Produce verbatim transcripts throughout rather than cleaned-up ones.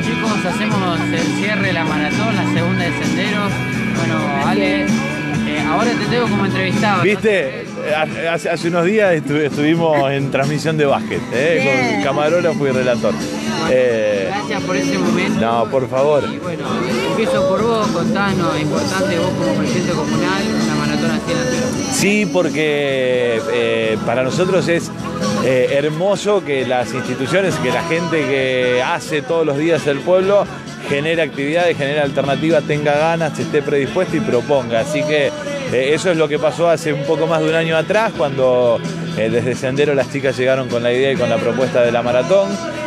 chicos, hacemos el cierre de la maratón, la segunda de senderos. Bueno, Ale, eh, ahora te tengo como entrevistado. ¿Viste? ¿No? Hace, hace unos días estu estuvimos en transmisión de básquet, ¿eh? Con camarógrafo y relator. Bueno, eh, gracias por ese momento. No, por favor. Y bueno, empiezo por vos, contanos, importante vos como presidente comunal, una maratón así en la ciudad. Sí, porque eh, para nosotros es eh, hermoso que las instituciones, que la gente que hace todos los días el pueblo genere actividades, genere alternativas, tenga ganas, esté predispuesto y proponga. Así que eh, eso es lo que pasó hace un poco más de un año atrás, cuando eh, desde Sendero las chicas llegaron con la idea y con la propuesta de la maratón,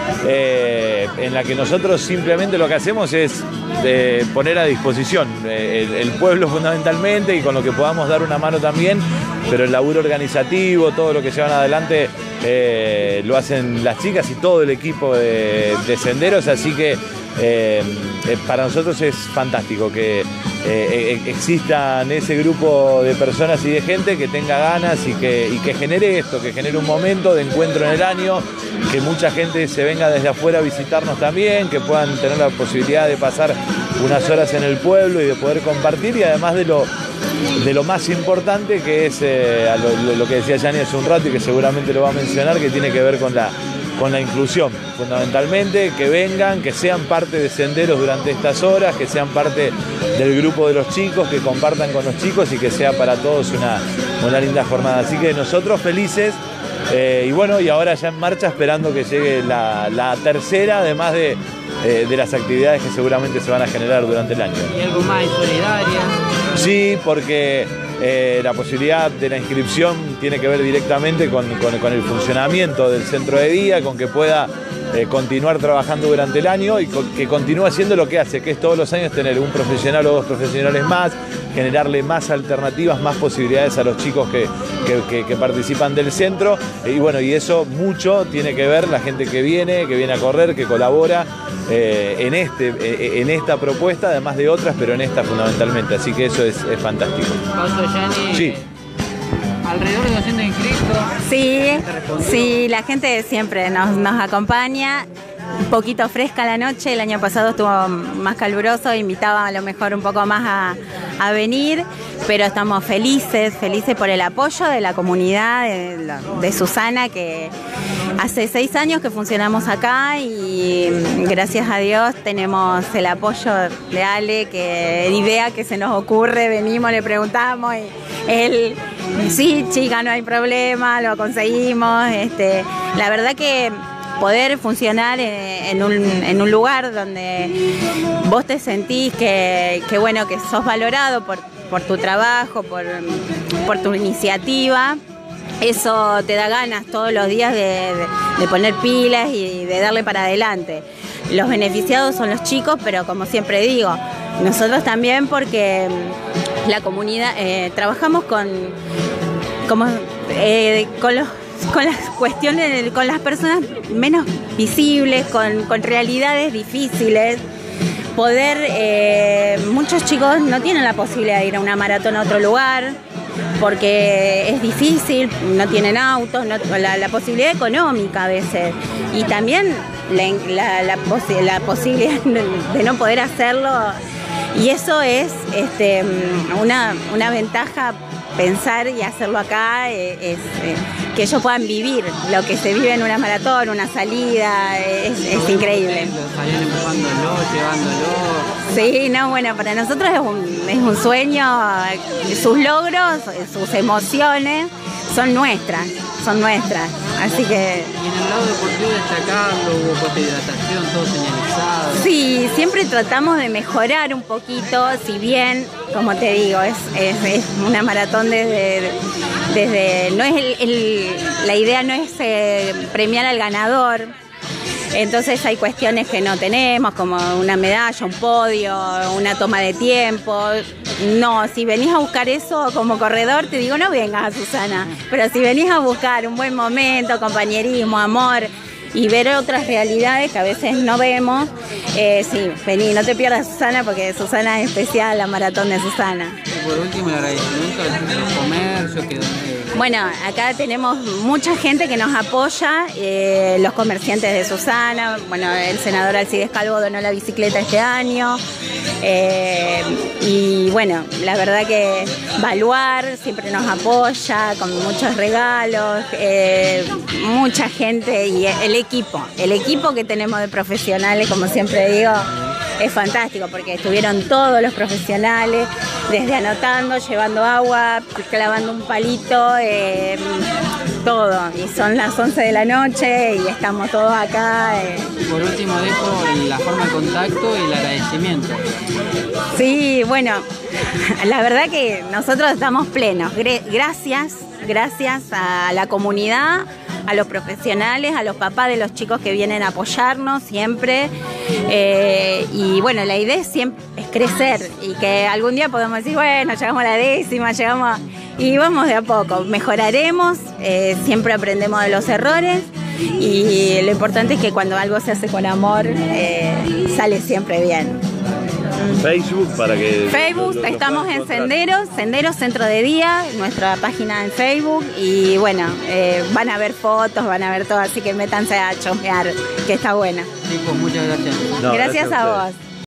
eh, en la que nosotros simplemente lo que hacemos es eh, poner a disposición eh, el, el pueblo fundamentalmente, y con lo que podamos dar una mano también, pero el laburo organizativo, todo lo que llevan adelante eh, lo hacen las chicas y todo el equipo de, de Senderos, así que Eh, eh, para nosotros es fantástico que eh, exista ese grupo de personas y de gente que tenga ganas y que, y que genere esto, que genere un momento de encuentro en el año, que mucha gente se venga desde afuera a visitarnos también, que puedan tener la posibilidad de pasar unas horas en el pueblo y de poder compartir, y además de lo, de lo más importante, que es eh, lo, lo que decía Yani hace un rato y que seguramente lo va a mencionar, que tiene que ver con la con la inclusión, fundamentalmente, que vengan, que sean parte de Senderos durante estas horas, que sean parte del grupo de los chicos, que compartan con los chicos y que sea para todos una, una linda jornada. Así que nosotros felices, eh, y bueno, y ahora ya en marcha esperando que llegue la, la tercera, además de, eh, de las actividades que seguramente se van a generar durante el año. ¿Y algo más solidaria? Sí, porque Eh, la posibilidad de la inscripción tiene que ver directamente con, con, con el funcionamiento del centro de día, con que pueda eh, continuar trabajando durante el año y con, que continúe haciendo lo que hace, que es todos los años tener un profesional o dos profesionales más, generarle más alternativas, más posibilidades a los chicos que, que, que, que participan del centro. Y bueno, y eso mucho tiene que ver la gente que viene, que viene a correr, que colabora eh, en, este, eh, en esta propuesta, además de otras, pero en esta fundamentalmente. Así que eso es, es fantástico. Paso, Yani. Sí. Alrededor de doscientos inscritos. Sí, sí, la gente siempre nos, nos acompaña. Un poquito fresca la noche, el año pasado estuvo más caluroso, invitaba a lo mejor un poco más a, a venir, pero estamos felices, felices por el apoyo de la comunidad, de, de Susana, que hace seis años que funcionamos acá y gracias a Dios tenemos el apoyo de Ale, que idea que se nos ocurre, venimos, le preguntamos y él, sí chica, no hay problema, lo conseguimos. Este, la verdad que poder funcionar en un, en un lugar donde vos te sentís que, que bueno, que sos valorado por, por tu trabajo, por, por tu iniciativa, eso te da ganas todos los días de, de, de poner pilas y de darle para adelante. Los beneficiados son los chicos, pero como siempre digo, nosotros también, porque la comunidad, eh, trabajamos con, como, eh, con los con las cuestiones, con las personas menos visibles, con, con realidades difíciles. Poder, eh, muchos chicos no tienen la posibilidad de ir a una maratón a otro lugar porque es difícil, no tienen autos, no, la, la posibilidad económica a veces, y también la, la, la, posi la posibilidad de no poder hacerlo, y eso es este, una, una ventaja. Pensar y hacerlo acá es, es eh, que ellos puedan vivir lo que se vive en una maratón, una salida, es, es increíble. Salían empujándolo, llevándolo. Sí, no, bueno, para nosotros es un, es un sueño, sus logros, sus emociones son nuestras, son nuestras, así que... Y en el lado deportivo destacando, hubo puesta de hidratación, todo señalizado. Sí, siempre tratamos de mejorar un poquito, si bien, como te digo, es, es, es una maratón desde... desde no es el, el, la idea no es eh, premiar al ganador, entonces hay cuestiones que no tenemos, como una medalla, un podio, una toma de tiempo. No, si venís a buscar eso como corredor, te digo, no vengas a Susana, pero si venís a buscar un buen momento, compañerismo, amor, y ver otras realidades que a veces no vemos. Eh, sí, vení, no te pierdas Susana, porque Susana es especial, la maratón de Susana. Y por último, el agradecimiento a los comercios que donde... Bueno, acá tenemos mucha gente que nos apoya, eh, los comerciantes de Susana, bueno, el senador Alcides Calvo donó la bicicleta este año, eh, y bueno, la verdad que Baluar siempre nos apoya con muchos regalos, eh, mucha gente y el equipo, el equipo que tenemos de profesionales, como siempre digo, es fantástico porque estuvieron todos los profesionales, desde anotando, llevando agua, clavando un palito, eh, todo. Y son las once de la noche y estamos todos acá. Eh. Y por último dejo la forma de contacto y el agradecimiento. Sí, bueno, la verdad que nosotros estamos plenos. Gracias, gracias a la comunidad, a los profesionales, a los papás de los chicos que vienen a apoyarnos siempre. Eh, y bueno, la idea es, siempre, es crecer y que algún día podamos decir, bueno, llegamos a la décima, llegamos a... y vamos de a poco, mejoraremos, eh, siempre aprendemos de los errores y lo importante es que cuando algo se hace con amor, eh, sale siempre bien. Facebook para que... Facebook, lo, lo estamos en Senderos, Senderos Centro de Día, nuestra página en Facebook y bueno, eh, van a ver fotos, van a ver todo, así que métanse a chusmear, que está buena. Sí, pues muchas gracias. No, gracias, gracias a, a vos.